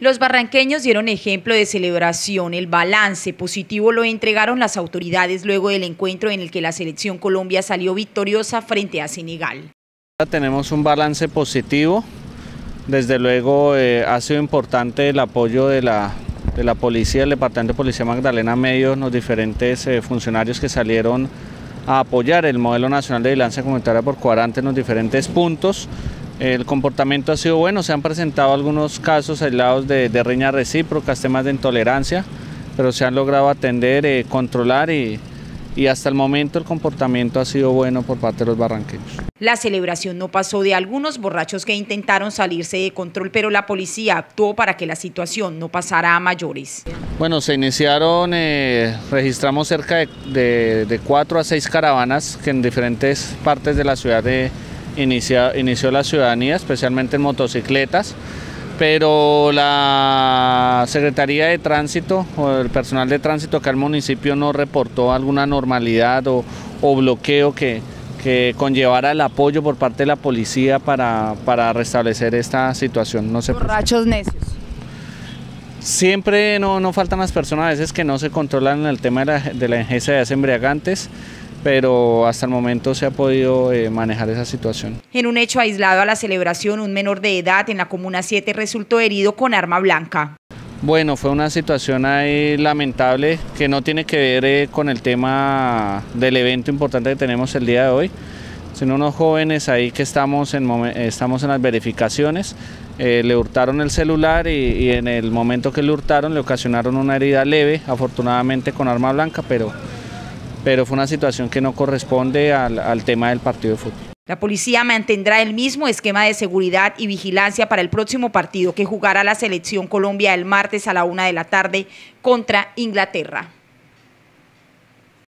Los barranqueños dieron ejemplo de celebración. El balance positivo lo entregaron las autoridades luego del encuentro en el que la selección Colombia salió victoriosa frente a Senegal. Tenemos un balance positivo. Desde luego ha sido importante el apoyo de la policía, del Departamento de Policía Magdalena Medio, los diferentes funcionarios que salieron a apoyar el modelo nacional de vigilancia comunitaria por cuadrante en los diferentes puntos. El comportamiento ha sido bueno, se han presentado algunos casos aislados de riña recíprocas, temas de intolerancia, pero se han logrado atender, controlar y hasta el momento el comportamiento ha sido bueno por parte de los barranqueños. La celebración no pasó de algunos borrachos que intentaron salirse de control, pero la policía actuó para que la situación no pasara a mayores. Bueno, se iniciaron, registramos cerca de 4 a 6 caravanas que en diferentes partes de la ciudad inició la ciudadanía, especialmente en motocicletas, pero la Secretaría de Tránsito o el personal de tránsito acá al municipio no reportó alguna normalidad o bloqueo que conllevara el apoyo por parte de la policía para restablecer esta situación. No se borrachos necios. Siempre no faltan las personas a veces que no se controlan en el tema de la ingesta de gases embriagantes, pero hasta el momento se ha podido manejar esa situación. En un hecho aislado a la celebración, un menor de edad en la Comuna 7 resultó herido con arma blanca. Bueno, fue una situación ahí lamentable que no tiene que ver con el tema del evento importante que tenemos el día de hoy, sino unos jóvenes ahí que estamos en las verificaciones, le hurtaron el celular y en el momento que le hurtaron le ocasionaron una herida leve, afortunadamente con arma blanca, pero fue una situación que no corresponde al tema del partido de fútbol. La policía mantendrá el mismo esquema de seguridad y vigilancia para el próximo partido que jugará la selección Colombia el martes a la 1 de la tarde contra Inglaterra.